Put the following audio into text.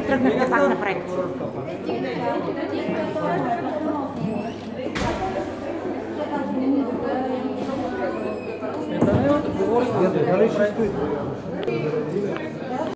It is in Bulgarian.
тръгнахте пак напред? Да не, да говори, да не ще стои.